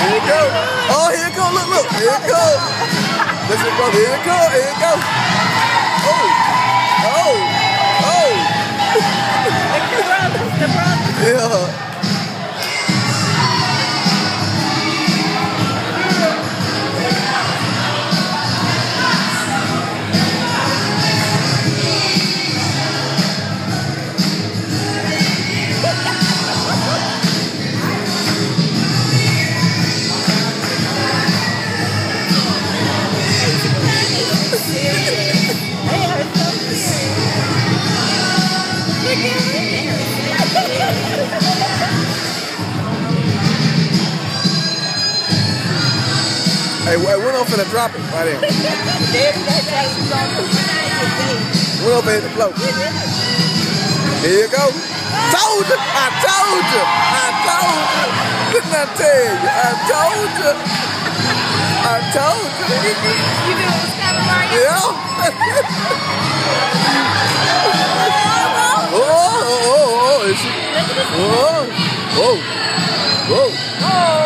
Here it go. Oh, here it go. Look, look. Here it go. Listen, brother. Here it go. Here it go. Oh. Oh. Oh. The brother. Yeah. Hey, we're not finna drop it right there. We're not finna float. Here you go. Told you! I told you! I told you! Didn't I tell you? I told you! I told you! You knew it was coming, Mario? Yeah! Oh, is she? Oh, whoa! Whoa! Oh!